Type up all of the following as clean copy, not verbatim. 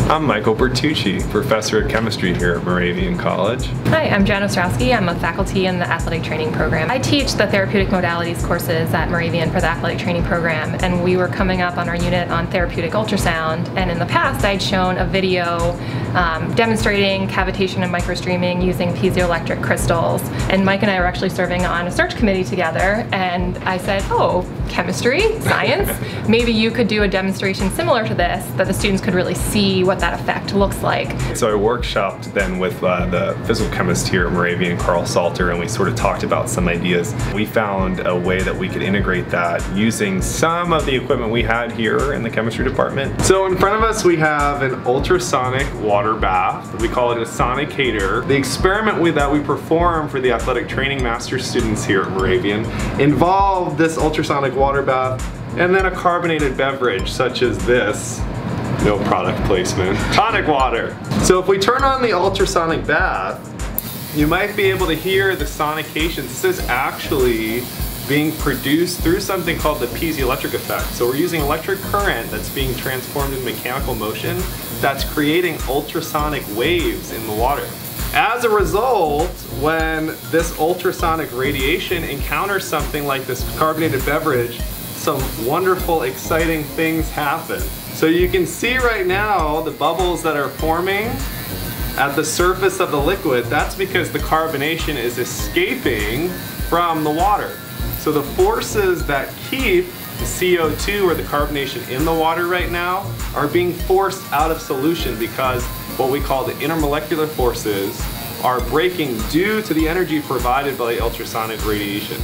I'm Michael Bertucci, professor of chemistry here at Moravian College. Hi, I'm Jan Ostrowski. I'm a faculty in the athletic training program. I teach the therapeutic modalities courses at Moravian for the athletic training program, and we were coming up on our unit on therapeutic ultrasound, and in the past I'd shown a video demonstrating cavitation and microstreaming using piezoelectric crystals, and Mike and I were actually serving on a search committee together, and I said, oh, chemistry, science, maybe you could do a demonstration similar to this that the students could really see what that effect looks like. So I workshopped then with the physical chemist here at Moravian, Carl Salter, and we sort of talked about some ideas. We found a way that we could integrate that using some of the equipment we had here in the chemistry department. So in front of us we have an ultrasonic water bath. We call it a sonicator. The experiment that we perform for the athletic training master students here at Moravian involved this ultrasonic water bath and then a carbonated beverage such as this. No product placement. Tonic water. So if we turn on the ultrasonic bath, you might be able to hear the sonication. This is actually being produced through something called the Piezoelectric Effect. So we're using electric current that's being transformed into mechanical motion that's creating ultrasonic waves in the water. As a result, when this ultrasonic radiation encounters something like this carbonated beverage, some wonderful, exciting things happen. So you can see right now the bubbles that are forming at the surface of the liquid. That's because the carbonation is escaping from the water. So the forces that keep the CO2 or the carbonation in the water right now are being forced out of solution because what we call the intermolecular forces are breaking due to the energy provided by the ultrasonic radiation.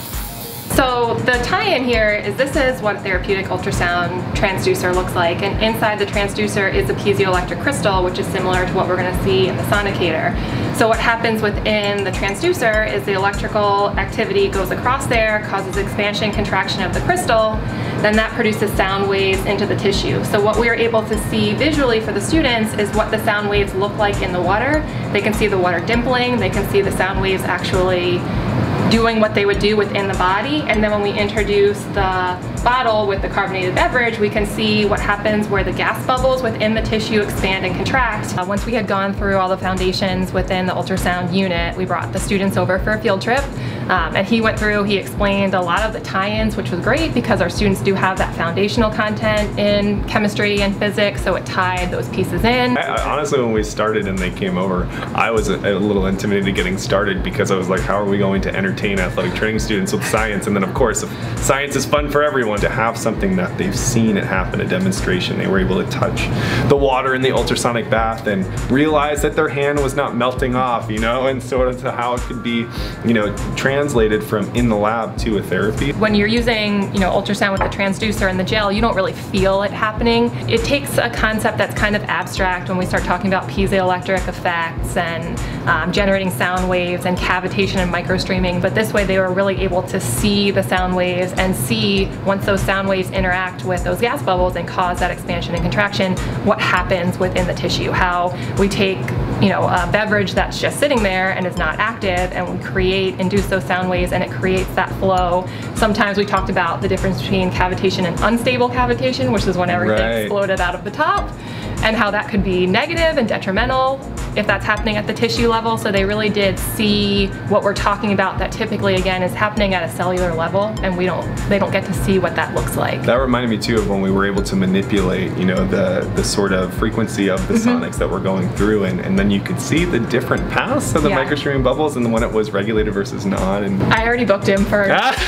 So the tie-in here is this is what a therapeutic ultrasound transducer looks like, and inside the transducer is a piezoelectric crystal, which is similar to what we're going to see in the sonicator. So what happens within the transducer is the electrical activity goes across there, causes expansion and contraction of the crystal, then that produces sound waves into the tissue. So what we're able to see visually for the students is what the sound waves look like in the water. They can see the water dimpling, they can see the sound waves actually doing what they would do within the body, and then when we introduce the bottle with the carbonated beverage, we can see what happens where the gas bubbles within the tissue expand and contract. Once we had gone through all the foundations within the ultrasound unit, we brought the students over for a field trip, and he explained a lot of the tie-ins, which was great because our students do have that foundational content in chemistry and physics, so it tied those pieces in. Honestly, when we started and they came over, I was a little intimidated getting started because I was like, how are we going to entertain athletic training students with science? And then of course, science is fun for everyone. To have something that they've seen it happen, a demonstration, they were able to touch the water in the ultrasonic bath and realize that their hand was not melting off, you know, and sort of how it could be, you know, translated from in the lab to a therapy. When you're using, you know, ultrasound with the transducer and the gel, you don't really feel it happening. It takes a concept that's kind of abstract when we start talking about piezoelectric effects and generating sound waves and cavitation and microstreaming, but this way they were really able to see the sound waves and see once those sound waves interact with those gas bubbles and cause that expansion and contraction, what happens within the tissue. How we take, you know, a beverage that's just sitting there and is not active, and we induce those sound waves, and it creates that flow. Sometimes we talked about the difference between cavitation and unstable cavitation, which is when everything exploded out of the top, and how that could be negative and detrimental if that's happening at the tissue level. So they really did see what we're talking about that typically, again, is happening at a cellular level, and they don't get to see what that looks like. That reminded me too of when we were able to manipulate, you know, the sort of frequency of the sonics that we're going through, and then you could see the different paths of the microstreaming bubbles and when it was regulated versus not. And I already booked him for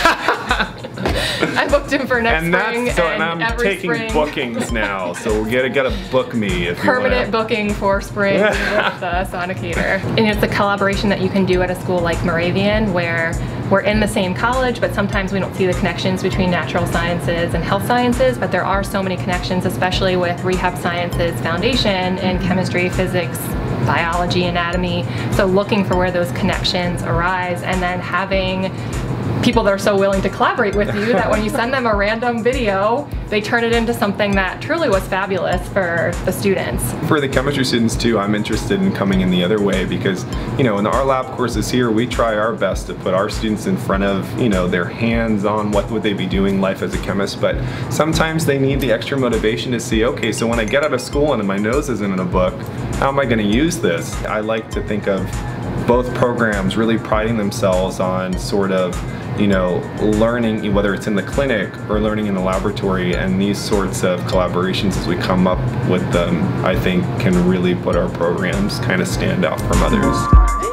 I booked him for next spring, and I'm taking bookings now, so you gotta book me if you want. Permanent booking for spring with the sonicator. And it's a collaboration that you can do at a school like Moravian, where we're in the same college, but sometimes we don't see the connections between natural sciences and health sciences, but there are so many connections, especially with Rehab Sciences Foundation in chemistry, physics, biology, anatomy. So looking for where those connections arise, and then having people that are so willing to collaborate with you that when you send them a random video, they turn it into something that truly was fabulous for the students. For the chemistry students too, I'm interested in coming in the other way because, you know, in our lab courses here, we try our best to put our students in front of, you know, their hands on what would they be doing life as a chemist, but sometimes they need the extra motivation to see, okay, so when I get out of school and my nose isn't in a book, how am I going to use this? I like to think of both programs really priding themselves on sort of, you know, learning, whether it's in the clinic or learning in the laboratory, and these sorts of collaborations as we come up with them, I think can really put our programs kind of stand out from others.